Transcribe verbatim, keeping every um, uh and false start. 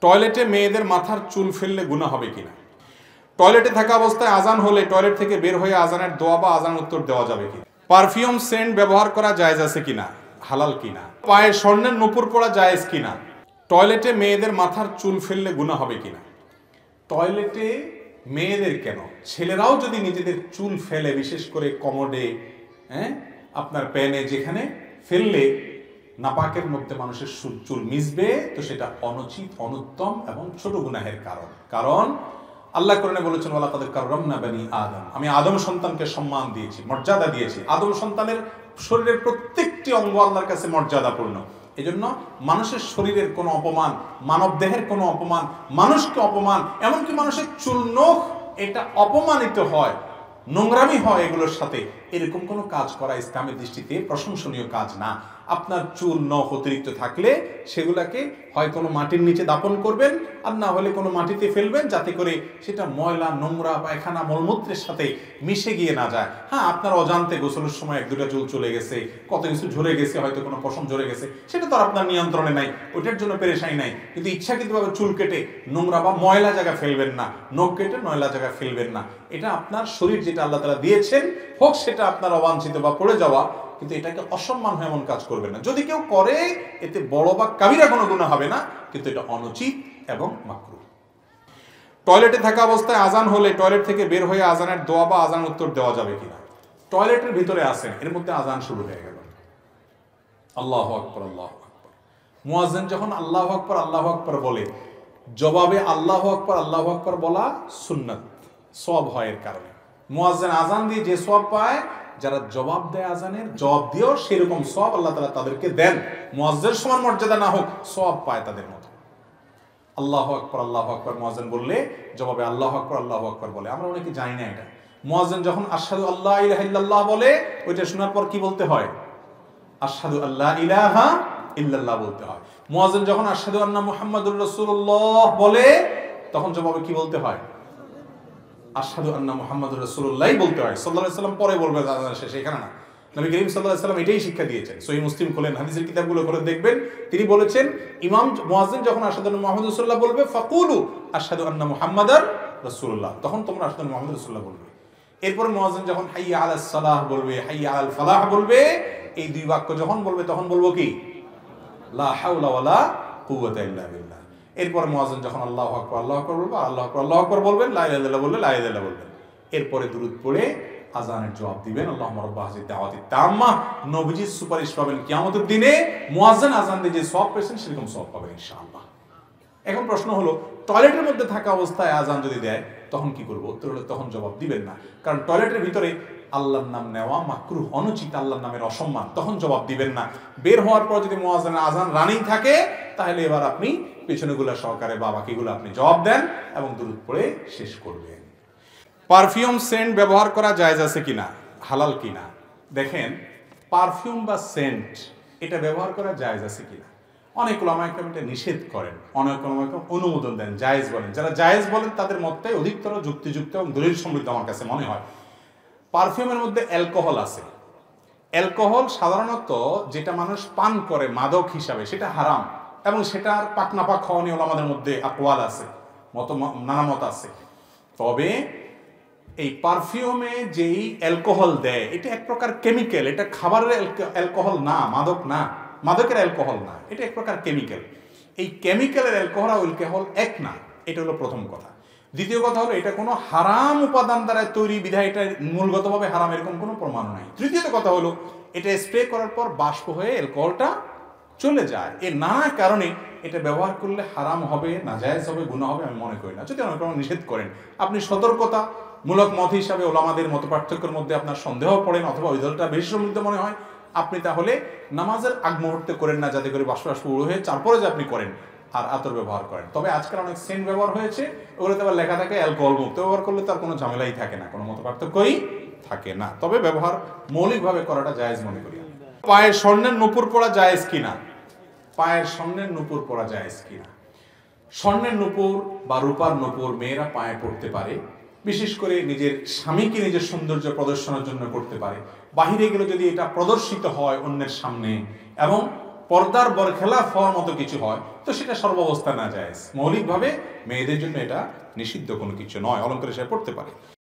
টয়লেটে মেয়েদের মাথার চুল ফেললে গুনাহ হবে কিনা? টয়লেটে থাকা অবস্থায় আজান হলে টয়লেট থেকে বের হয়ে আজানের দোয়া বা আজান উত্তর দেওয়া যাবে কিনা? পারফিউম সেন্ট ব্যবহার করা জায়েজ আছে কিনা, হালাল কিনা? পায়ে স্বর্ণের নূপুর পরা জায়েজ কিনা? টয়লেটে মেয়েদের মাথার চুল ফেললে গুনাহ হবে কিনা? টয়লেটে মেয়েদের কেন, ছেলেরাও যদি নিজেদের চুল ফেলে, বিশেষ করে কমোডে, হ্যাঁ আপনার প্যানে, যেখানে ফেললে নাপাকের মধ্যে মানুষের চুল মিশবে, তো সেটা অনুচিত, অনুত্তম এবং ছোট গুনাহের কারণ। কারণ আল্লাহ কোরআনে বলেছেন, ওয়ালাকাদ কাররামনা বানি আদম, আমি আদম সন্তানকে সম্মান দিয়েছি, মর্যাদা দিয়েছি। আদম সন্তানের শরীরের প্রত্যেকটি অঙ্গ আল্লাহর কাছে মর্যাদাপূর্ণ। এজন্য মানুষের শরীরের কোনো অপমান, মানব দেহের কোনো অপমান, মানুষকে অপমান, এমনকি মানুষের চুল নখ এটা অপমানিত হয়, নোংরামি হয় এগুলোর সাথে, এরকম কোনো কাজ করা ইসলামের দৃষ্টিতে প্রশংসনীয় কাজ না। আপনার চুল নখ অতিরিক্ত থাকলে সেগুলাকে হয় কোনো মাটির নিচে দাপন করবেন, আর না হলে কোনো মাটিতে ফেলবেন, যাতে করে সেটা ময়লা, নোংরা, পায়খানা, মলমূত্রের সাথে মিশে গিয়ে না যায়। হ্যাঁ, আপনার অজান্তে গোসলের সময় এক দুটা চুল চলে গেছে, কত কিছু ঝরে গেছে, হয়তো কোনো পশম ঝরে গেছে, সেটা তো আর আপনার নিয়ন্ত্রণে নাই, ওইটার জন্য পেরেশানি নাই। কিন্তু ইচ্ছাকৃতভাবে চুল কেটে নোংরা বা ময়লা জায়গা ফেলবেন না, নখ কেটে ময়লা জায়গা ফেলবেন না। এটা আপনার শরীর যেটা আল্লাহ তাআলা দিয়েছেন, হোক সেটা আপনার অবাঞ্ছিত বা পড়ে যাওয়া, কিন্তু এটাকে অসম্মান হয় এমন কাজ করবেন না। যদি কেউ করে এতে বড় বা কাবিরা কোনো গুনাহ হবে না, কিন্তু এটা অনুচিত এবং মাকরুহ। টয়লেটে থাকা অবস্থায় আজান হলে টয়লেট থেকে বের হয়ে আজানের দোয়া বা আজান উত্তর দেওয়া যাবে কিনা? টয়লেটের ভিতরে আছেন, এর মধ্যে আজান শুরু হয়ে গেল, আল্লাহু আকবার, আল্লাহু আকবার, মুয়াজ্জিন যখন আল্লাহু আকবার, আল্লাহু আকবার বলে, জবাবে আল্লাহু আকবার, আল্লাহু আকবার বলা সুন্নাত, সওয়াব হয় এর কারণে। মুয়াজ্জিন আজান দিয়ে যে সওয়াব পায়, যারা জবাব দেয় আজানের, জবাব দিয়েও সেরকম সওয়াব আল্লাহ তাআলা তাদেরকে দেন। মুয়াজ্জিনের সমান মর্যাদা না হোক, সওয়াব পায় তাদের মতো। আল্লাহু আকবার, আল্লাহু আকবার মুয়াজ্জিন বললে জবাবে আল্লাহু আকবার, আল্লাহু আকবার বলে। আমরা অনেকে জানি না এটা। মুয়াজ্জিন যখন আশহাদু আল্লা ইলাহা ইল্লাল্লাহ বলে, ওইটা শোনার পর কি বলতে হয়? আশহাদু আল্লা ইলাহা ইল্লাল্লাহ বলতে হয়। মুয়াজ্জিন যখন আশহাদু আন্না মুহাম্মাদুর রাসূলুল্লাহ বলে, তখন জবাবে কি বলতে হয়? আশহাদু আন্না মুহাম্মাদুর রাসূলুল্লাহ বলতে হয়। সাল্লাল্লাহু আলাইহি ওয়াসাল্লাম পরে বলবে, আজান শেষে, এখানে না। নবী করিম সাল্লাল্লাহু আলাইহি ওয়াসাল্লাম এটাই শিক্ষা দিয়েছেন। সহিহ মুসলিম খোলেন, হাদিসের কিতাবগুলো খোলেন, দেখবেন তিনি বলেছেন, ইমাম মুয়াজ্জিন যখন আশহাদু আন্না মুহাম্মাদুর রাসূলুল্লাহ বলবে, ফাকুলু আশহাদু আন্না মুহাম্মাদার রাসূলুল্লাহ, তখন তোমরা আশহাদু আন্না মুহাম্মাদুর রাসূলুল্লাহ বলবে। এরপর মুয়াজ্জিন যখন হাইয়া আলাস সালাহ বলবে, হাইয়া আলাল ফালাহ বলবে, এই দুই বাক্য যখন বলবে, তখন বলবো কি? লা হাওলা ওয়ালা কুওয়াতা ইল্লা বিল্লাহ। এরপর মুয়াজ্জিন যখন আল্লাহু আকবার, আল্লাহু আকবার বলবে, আল্লাহু আকবার, আল্লাহু আকবার বলবেন, লা ইলাহা ইল্লাল্লাহ বললে লা ইলাহা ইল্লাল্লাহ বলবেন। এরপরে দুরূদ পড়ে আজানের জবাব দিবেন, আল্লাহুম্মা রাব্বা হাযিহি দাওয়াতি তাম্মা। নবীজির সুপারিশ পাবেন কিয়ামতের দিনে, মুয়াজ্জিন আজান দিয়ে যে সওয়াব পেয়েছেন সেরকম সওয়াব পাবেন ইনশাআল্লাহ। এখন প্রশ্ন হলো, টয়লেটের মধ্যে থাকা অবস্থায় আজান যদি দেয়, তখন কি করব? উত্তর হলো, তখন জবাব দিবেন না, কারণ টয়লেটের ভিতরে আল্লাহর নাম নেওয়া মাকরুহ, অনুচিত, আল্লাহর নামের অসম্মান, তখন জবাব দিবেন না। বের হওয়ার পর যদি মুয়াজ্জিনের আজান রানিং থাকে, তাহলে এবার আপনি পেছনেগুলা সহকারে বা বাকিগুলো আপনি জবাব দেন এবং দুরূদ পড়ে শেষ করবেন। পারফিউম সেন্ট ব্যবহার করা জায়েজ আছে কিনা, হালাল কিনা? দেখেন, পারফিউম বা সেন্ট এটা ব্যবহার করা জায়েজ আছে কিনা, অনেক উলামা একরাম এটা নিষেধ করেন, অনেক উলামা একরাম অনুমোদন দেন, জায়েজ বলেন। যারা জায়েজ বলেন তাদের মতটাই অধিকতর যুক্তিযুক্ত এবং দলিল সমৃদ্ধ আমার কাছে মনে হয়। পারফিউমের মধ্যে অ্যালকোহল আছে। অ্যালকোহল সাধারণত যেটা মানুষ পান করে মাদক হিসাবে, সেটা হারাম, এবং সেটার পাক নাপাক হওয়া নিয়ে ওলামাদের মধ্যে আকওয়াল আছে, মত নানা মত আছে। তবে এই পারফিউমে যেই অ্যালকোহল দেয়, এটা এক প্রকার কেমিক্যাল, এটা খাবারের অ্যালকোহল না, মাদক না, মাদকের অ্যালকোহল না, এটা এক প্রকার কেমিক্যাল। এই কেমিক্যালের অ্যালকোহল আর অ্যালকোহল এক না, এটা হলো প্রথম কথা। দ্বিতীয় কথা হলো, এটা কোনো হারাম উপাদান দ্বারা তৈরি, বিধায় এটা মূলগতভাবে হারাম, এরকম কোনো প্রমাণ নাই। তৃতীয়ত কথা হলো, এটা স্প্রে করার পর বাষ্প হয়ে অ্যালকোহলটা চলে যায়। এর নানা কারণে এটা ব্যবহার করলে হারাম হবে, নাজায়েজ হবে, গুনাহ হবে আমি মনে করি না। যদি অনেক নিষেধ করেন, আপনি সতর্কতা মূলক মত হিসাবে ওলামাদের মত পার্থক্যের মধ্যে আপনার সন্দেহ পড়েন, অথবা ওই দলটা বেশি সমৃদ্ধ মনে হয়, আপনি তাহলে নামাজের আগ মুহূর্তে করেন না, যাতে করে বাষ্প বাষ্প উড়ো হয়ে তারপরে যে আপনি করেন, আর আতর ব্যবহার করেন। তবে আজকাল অনেক সেন্ট ব্যবহার হয়েছে, ওগুলোতে আবার লেখা থাকে অ্যালকোহল মুক্ত, ব্যবহার করলে তার কোনো ঝামেলাই থাকে না, কোনো মত পার্থক্যই থাকে না। তবে ব্যবহার মৌলিকভাবে করাটা জায়েজ মনে করি। পায়ের স্বর্ণের নূপুর পরা জায়েজ কিনা? পায়ের স্বর্ণের নূপুর পরা জায়েজ কিনা? স্বর্ণের নূপুর বা রূপার নূপুর মেয়েরা পায়ে পড়তে পারে, বিশেষ করে নিজের স্বামীকে নিজের সৌন্দর্য প্রদর্শনের জন্য করতে পারে। বাহিরে গেলে যদি এটা প্রদর্শিত হয় অন্যের সামনে এবং পর্দার বরখেলাফ হওয়ার মতো কিছু হয় তো সেটা সর্বাবস্থা না জায়েজ। মৌলিকভাবে মেয়েদের জন্য এটা নিষিদ্ধ কোনো কিছু নয়, অলঙ্কার হিসেবে পড়তে পারে।